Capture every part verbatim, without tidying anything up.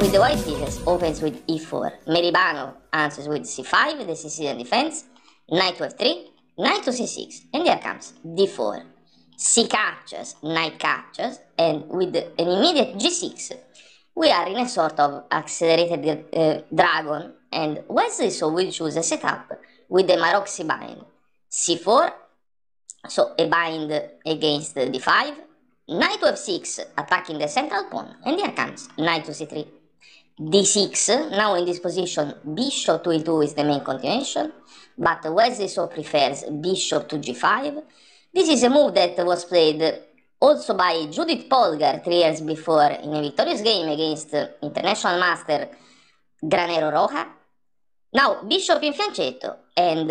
with the white pieces opens with e four. Meribanov answers with c five, the Sicilian defense, knight to f three, knight to c six, and there comes d four. C captures, knight captures, and with an immediate g six, we are in a sort of accelerated uh, dragon, and Wesley So will choose a setup with the Maroczy bind. c four, so a bind against d five, knight to f six, attacking the central pawn, and here comes knight to c three. d six, now in this position, bishop to e two is the main continuation, but Wesley So prefers bishop to g five. This is a move that was played also by Judith Polgar three years before in a victorious game against international master Granero Roja. Now bishop in fianchetto and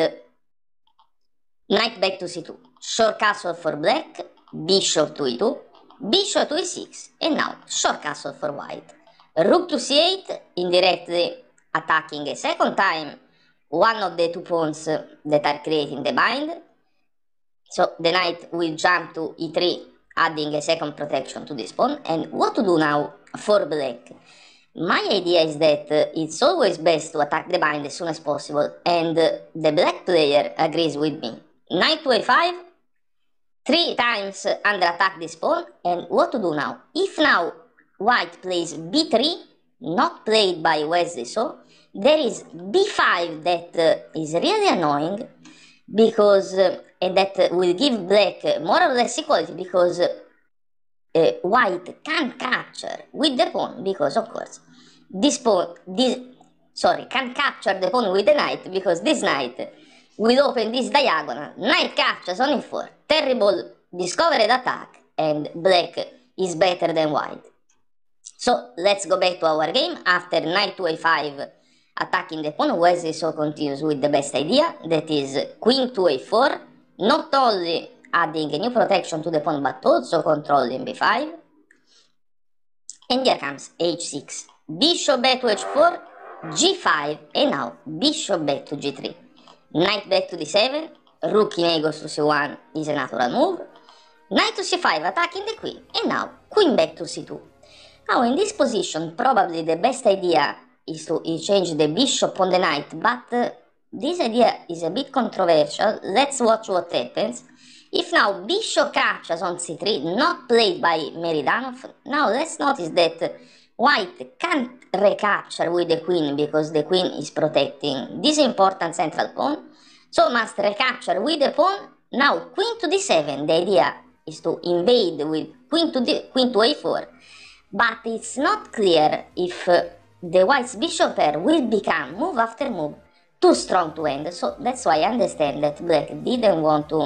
knight back to c two. Short castle for black, bishop to e two, bishop to e six, and now short castle for white. Rook to c eight, indirectly attacking a second time one of the two pawns that are creating the bind. So the knight will jump to e three, adding a second protection to this pawn. And what to do now for black? My idea is that uh, it's always best to attack the bind as soon as possible, and uh, the black player agrees with me. Knight to a five, three times under attack this pawn, and what to do now? If now white plays b three, not played by Wesley So, there is b five that uh, is really annoying, because uh, and that uh, will give black more or less equality, because uh, uh, white can't capture with the pawn, because of course this pawn, this, sorry, can't capture the pawn with the knight, because this knight will open this diagonal, knight captures on e four, terrible discovered attack, and black is better than white. So let's go back to our game. After knight to a five, attacking the pawn, Wesley So continues with the best idea, that is queen to a four, not only adding a new protection to the pawn but also controlling b five. And here comes h six, bishop back to h four, g five, and now bishop back to g three. Knight back to d seven, rook in a goes to c one is a natural move, knight to c five attacking the queen, and now queen back to c two. Now in this position probably the best idea is to change the bishop on the knight, but uh, this idea is a bit controversial. Let's watch what happens. If now bishop captures on c three, not played by Meridanov, now let's notice that white can't recapture with the queen, because the queen is protecting this important central pawn, so must recapture with the pawn. Now queen to d seven, the idea is to invade with queen to, d queen to a four, but it's not clear if uh, the white's bishop pair will become, move after move, too strong to end. So that's why I understand that black didn't want to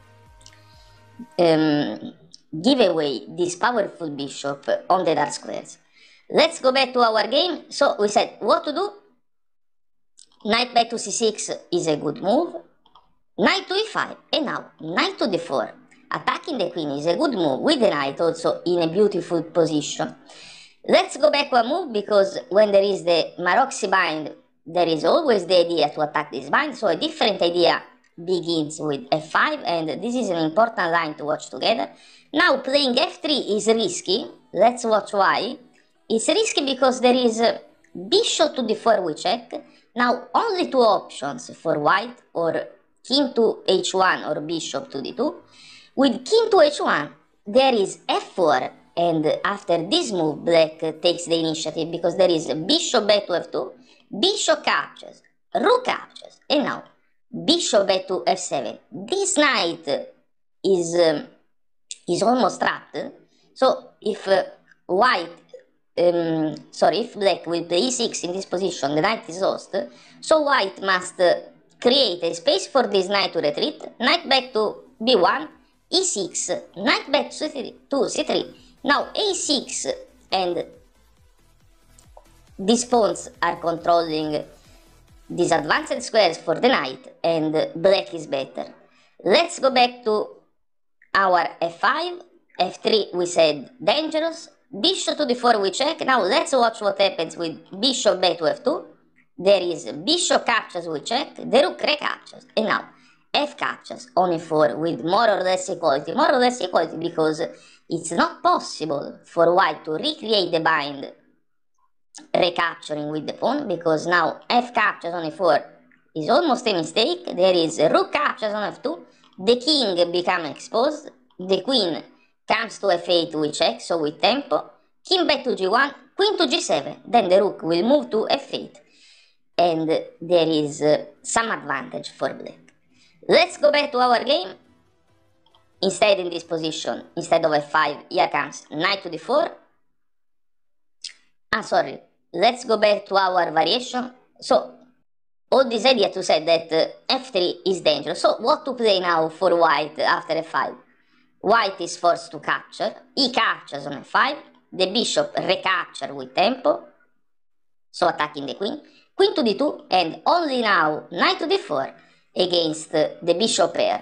um, give away this powerful bishop on the dark squares. Let's go back to our game. So we said what to do. Knight back to c six is a good move, knight to e five, and now knight to d four. Attacking the queen is a good move, with the knight also in a beautiful position. Let's go back one move, because when there is the Maroczy bind, there is always the idea to attack this bind, so a different idea begins with f five, and this is an important line to watch together. Now playing f three is risky. Let's watch why. It's risky because there is a bishop to d four we check. Now only two options for white, or king to h one or bishop to d two. With king to h one, there is f four, and after this move, black takes the initiative, because there is bishop back to f two, bishop captures, rook captures, and now bishop back to f seven. This knight is, um, is almost trapped, so if uh, white, um, sorry, if black will play e six in this position, the knight is lost, so white must uh, create a space for this knight to retreat, knight back to b one, e six, knight back to c three, now a six, and these pawns are controlling these advanced squares for the knight, and black is better. Let's go back to our f five, f three we said dangerous, bishop to d four we check. Now let's watch what happens with bishop back to f two. There is bishop captures we check, the rook recaptures, and now f captures on e four with more or less equality. More or less equality because it's not possible for white to recreate the bind recapturing with the pawn, because now f captures on e four is almost a mistake. There is rook captures on f two, the king becomes exposed, the queen comes to f eight, we check, so with tempo, king back to g one, queen to g seven, then the rook will move to f eight, and there is uh, some advantage for black. Let's go back to our game. Instead, in this position, instead of f five, here comes knight to d four. Ah, sorry, let's go back to our variation. So, all this idea to say that uh, f three is dangerous. So, what to play now for white after f five? White is forced to capture, he captures on f five, the bishop recapture with tempo, so attacking the queen, queen to d two, and only now knight to d four against uh, the bishop pair.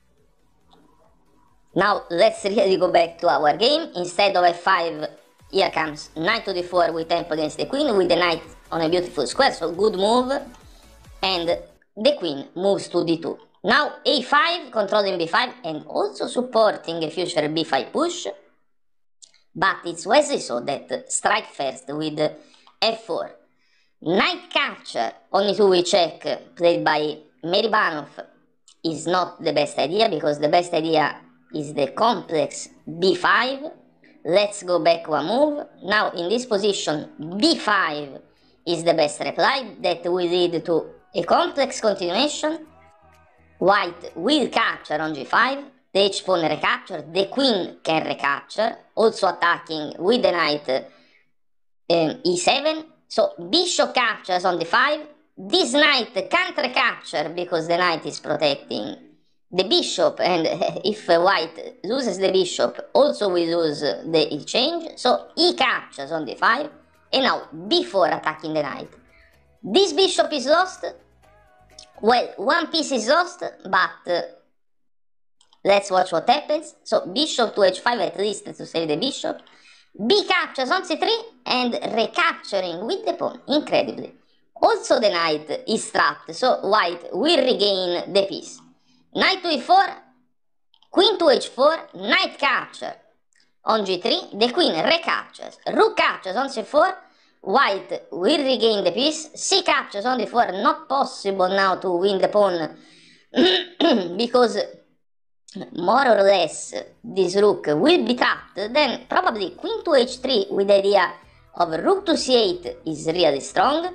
Now let's really go back to our game. Instead of f five, here comes knight to d four with tempo against the queen, with the knight on a beautiful square, so good move, and the queen moves to d two. Now a five, controlling b five, and also supporting a future b five push, but it's wisely so that strike first with f four. Knight capture on e two we check, played by Meribanov, is not the best idea, because the best idea is the complex b five. Let's go back one move. Now in this position, b five is the best reply, that will lead to a complex continuation. White will capture on g five, the h-pawn recapture, the queen can recapture, also attacking with the knight um, e seven. So bishop captures on d five, this knight can't recapture because the knight is protecting the bishop, and if white loses the bishop, also we lose the exchange, so he captures on d five, and now b four attacking the knight. This bishop is lost. Well, one piece is lost, but uh, let's watch what happens. So bishop to h five at least to save the bishop. B captures on c three and recapturing with the pawn, incredibly. Also the knight is trapped, so white will regain the piece. Knight to e four, queen to h four, knight capture on g three, the queen recaptures, rook captures on c four, white will regain the piece, c captures on d four, not possible now to win the pawn because more or less this rook will be trapped. Then probably queen to h three with the idea of rook to c eight is really strong.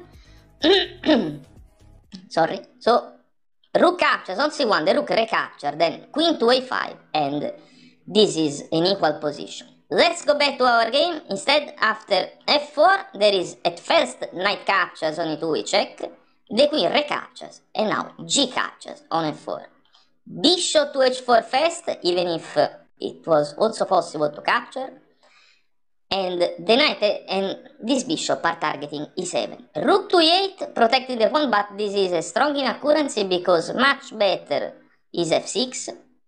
Sorry, so rook captures on c one, the rook recapture, then queen to a five, and this is an equal position. Let's go back to our game. Instead, after f four, there is at first knight captures on e two, we check, the queen recaptures, and now g captures on f four. Bishop to h four first, even if uh, it was also possible to capture, and the knight and this bishop are targeting e seven. Rook to e eight, protecting the pawn, but this is a strong inaccuracy because much better is f six.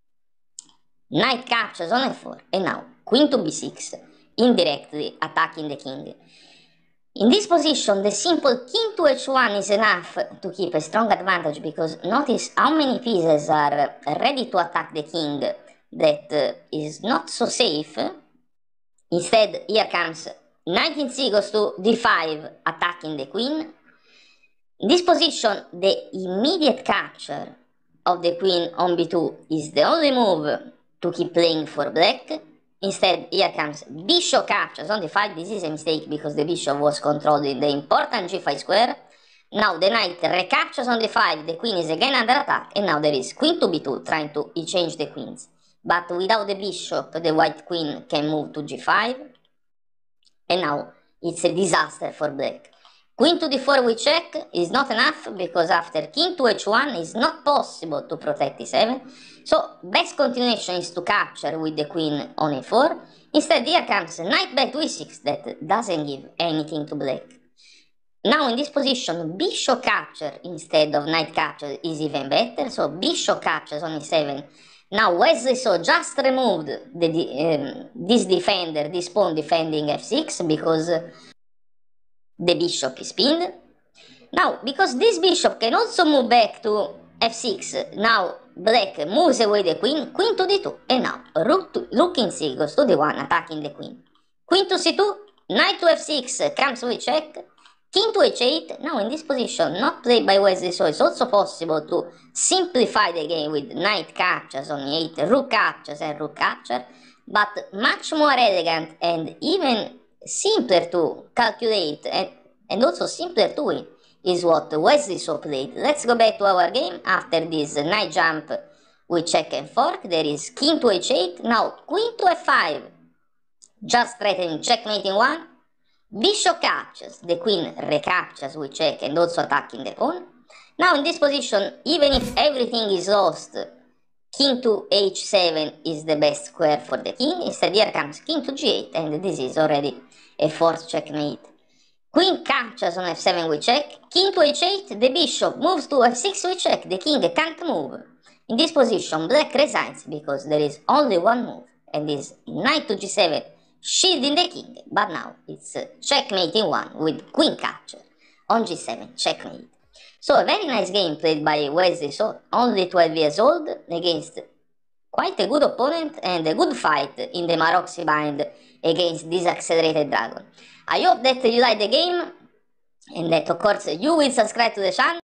Knight captures on f four, and now queen to b six, indirectly attacking the king. In this position, the simple king to h one is enough to keep a strong advantage, because notice how many pieces are ready to attack the king that uh, is not so safe. Instead, here comes knight in c goes to d five, attacking the queen. In this position, the immediate capture of the queen on b two is the only move to keep playing for black. Instead, here comes bishop captures on d five. This is a mistake because the bishop was controlling the important g five square. Now the knight recaptures on d five, the queen is again under attack, and now there is queen to b two trying to exchange the queens. But without the bishop, the white queen can move to g five, and now it's a disaster for black. Queen to d four we check is not enough, because after king to h one is not possible to protect e seven. So best continuation is to capture with the queen on e four. Instead, here comes knight back to e six, that doesn't give anything to black. Now in this position, bishop capture instead of knight capture is even better. So bishop captures on e seven. Now Wesley so just removed the, um, this defender, this pawn defending f six, because the bishop is pinned. Now, because this bishop can also move back to f six, now black moves away the queen, queen to d two, and now rook, to, rook in c goes to d one, attacking the queen. Queen to c two, knight to f six comes with check, king to h eight. Now in this position, not played by Wesley So, it's also possible to simplify the game with knight captures on e eight, rook captures and rook capture, but much more elegant and even simpler to calculate and, and also simpler to win is what Wesley So played. Let's go back to our game. After this knight jump with check and fork, there is king to h eight, now queen to f five, just threatening checkmate in one, bishop captures, the queen recaptures with check and also attacking the pawn. Now in this position, even if everything is lost, king to h seven is the best square for the king. Instead here comes king to g eight, and this is already a forced checkmate. Queen captures on f seven with check, king to h eight, the bishop moves to f six with check, the king can't move. In this position, black resigns because there is only one move, and is knight to g seven, shielding the king, but now it's checkmate in one with queen capture on g seven, checkmate. So a very nice game played by Wesley So, only twelve years old, against quite a good opponent and a good fight in the Maroczy bind against this accelerated dragon. I hope that you like the game and that of course you will subscribe to the channel.